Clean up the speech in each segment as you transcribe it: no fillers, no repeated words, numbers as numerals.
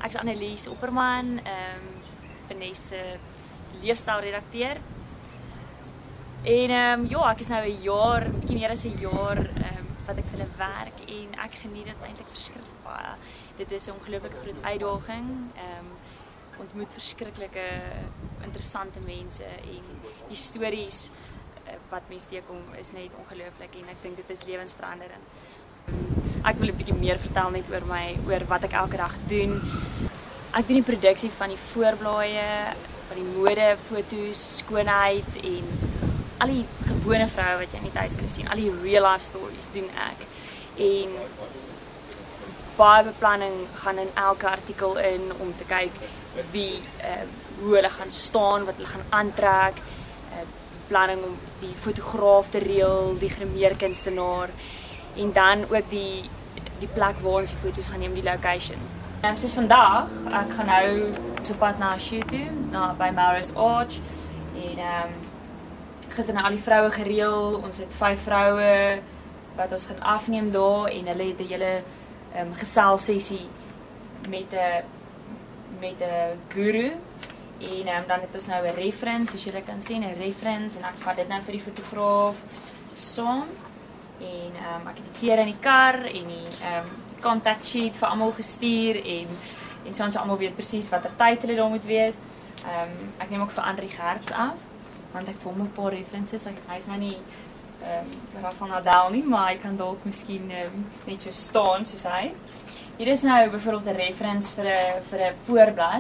Ek is Annelies Opperman, Vanessa leefstylredakteur. En ja, ek is nou 'n jaar, bietjie meer as 'n jaar wat ek vir hulle werk en ek geniet dit eintlik verskriklik baie. Dit is 'n ongelooflike groot uitdaging. Ontmoet verskriklike interessante mense en die stories wat mense teekom is net ongelooflik en ek dink dit is lewensveranderend. Ek wil 'n bietjie meer vertel net oor wat ek elke dag doen. Ek doen die produksie van die voorblaaie, van die mode, foto's, skoonheid en al die gewone vroue wat jy in die tydskrif sien, al die real life stories doen ek. En baie beplanning gaan in elke artikel in om te kyk hoe hulle gaan staan, wat hulle gaan aantrek, beplanning om die fotograaf te reël, die grimeerkunstenaar en dan ook die plek waar ons die foto's gaan neem, die location. Soos vandag, ek gaan nou op pad na 'n shoot toe, by Melrose Arch en gister na al die vroue gereël. Ons het 5 vroue wat ons gaan afneem daar en hulle het 'n hele geselsessie met 'n guru en dan het ons nou 'n reference, soos julle kan sien, 'n reference en ek vat dit nou vir die fotograaf saam en ek het die klere in die kar en die contact sheet vir almal gestuur en so ons almal weet presies watter tyd hulle daar moet wees. Ek neem ook vir Andri Gerbs af want ek vir hom 'n paar references. Hy is nou nie van Nadal nie, maar hy kan dalk miskien net so staan soos hy. Hier is nou byvoorbeeld 'n reference vir 'n voorblad.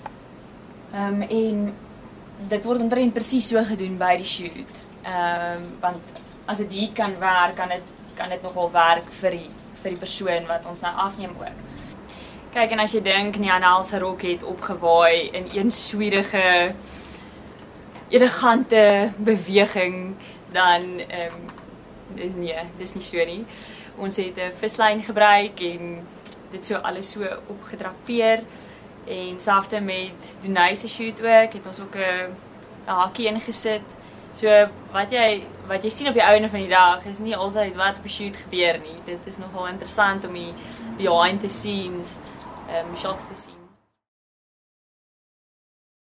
En dit word omtrent presies so gedoen by die shoot. Want as dit hier kan werk, kan dit nogal werk vir die persoon wat ons nou afneem ook. Kyk, en as jy dink Niana se rok het opgewaai in een swierige, elegante beweging, dan nee, dis nie so nie. Ons het 'n vislyn gebruik en dit so alles so opgedrapeer en selfs met Dunay se shoot ook, het ons ook 'n hakkie ingesit. So wat jy sien op die einde van die dag is nie altyd wat op die shoot gebeur nie. Dit is nogal interessant om die behind the scenes shots te sien.